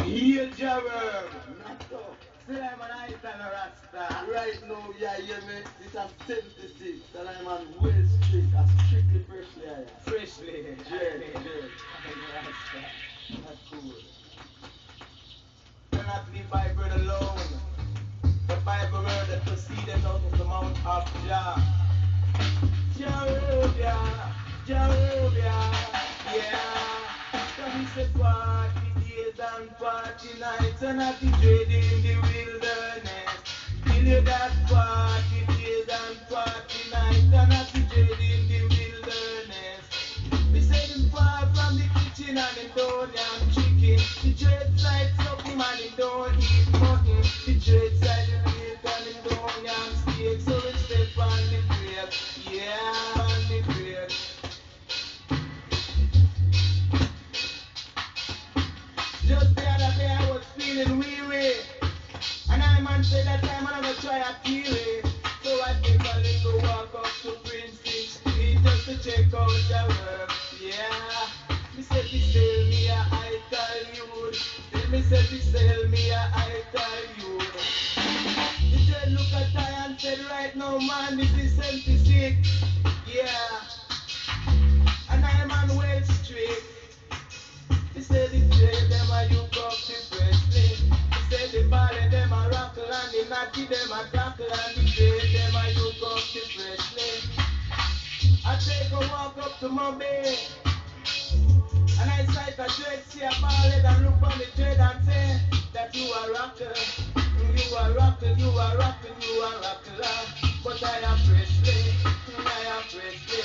Here, Jared. Not so. Still I'm an ice and a rasta. Right now, yeah, hear me? This is 76, and I'm on well strict, a strictly freshly higher. Freshly. Yeah. That's cool. Do not leave Bible alone. The Bible word that proceeded out of the mount of Jah. Jehovah, Jehovah, yeah. So he said 40 days and 40 nights and not the dread in the wilderness. Till you got 40 days and 40 nights and not the dread in the wilderness. We said him far from the kitchen and him don't yam chicken. The dread side something and him don't eat mutton. The dread side the milk and him don't yam steak. So we step on the grave, yeah, on the grave. Just the other day I was feeling weary, and I man said that time I'm gonna try a theory. So I take a little walk up to Princeton Street just to check out the work. Yeah, me said he sell me a high Hollywood. Then me said he sell me a high Hollywood. The dread look at I and said right now man this is 76. Yeah, and I'm on Well Street. He said the dread them a you up the Presley. He said the ballet them a rockle and the natty them a tackle and the dread them a you up the Presley. I take a walk up to my bed and I sight a dread, see a ballet and look on the dread and say that you a rocker, you a rocker, you a rocker, you a rocker. But I am Presley, I am Presley.